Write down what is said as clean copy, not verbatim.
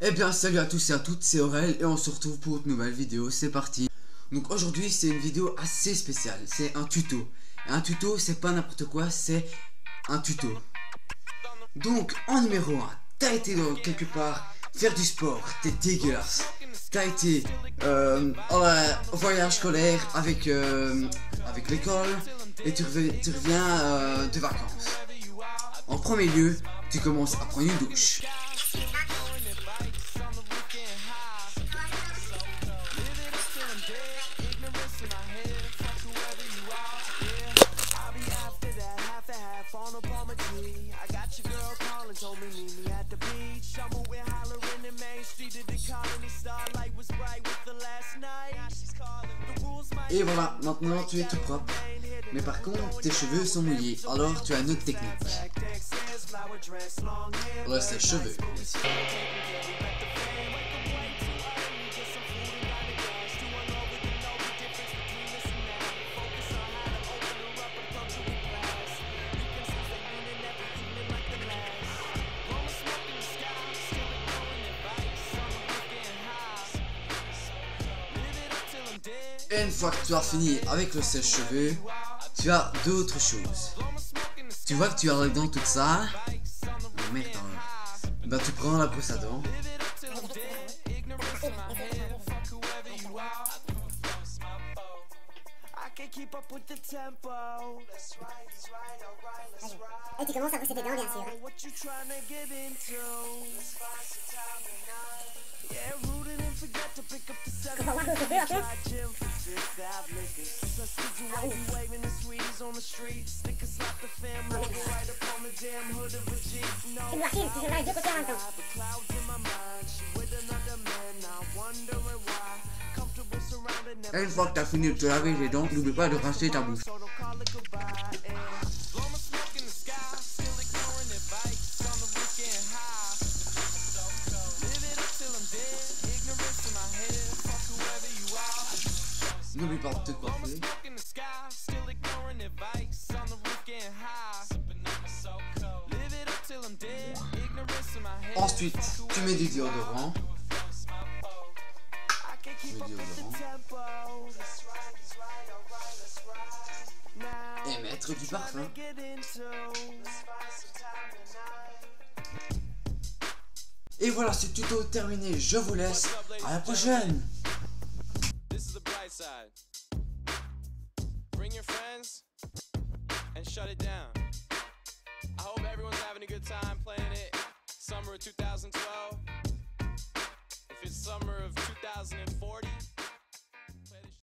Eh bien salut à tous et à toutes, c'est Aurel et on se retrouve pour une nouvelle vidéo, c'est parti. Donc aujourd'hui c'est une vidéo assez spéciale, c'est un tuto. Et un tuto c'est pas n'importe quoi, c'est un tuto. Donc en numéro 1, t'as été quelque part faire du sport, t'es dégueulasse. T'as été au voyage scolaire avec l'école et tu reviens de vacances. En premier lieu, tu commences à prendre une douche. Et voilà, maintenant tu es tout propre. Mais par contre, tes cheveux sont mouillés, alors tu as une autre technique. Le sèche-cheveux. Et une fois que tu as fini avec le sèche-cheveux, tu as d'autres choses. Tu vois que tu as les dents toutes sales. Oh merde, hein. Bah tu prends la brosse à dents. Et tu commences à brosser tes dents, bien sûr. Faut voir que je veux un peu. Tu dois filmer, tu fais mal deux côtés en même temps. Et une fois que tu as fini de te laver les dents, n'oublie pas de rincer ta bouche. N'oublie pas de te coiffer. Ensuite, tu mets du déodorant. Et mettre du parfum. Et voilà, ce tuto est terminé. Je vous laisse. À la prochaine. Bring your friends and shut it down. I hope everyone's having a good time playing it. Summer of 2012. If it's summer of 2015.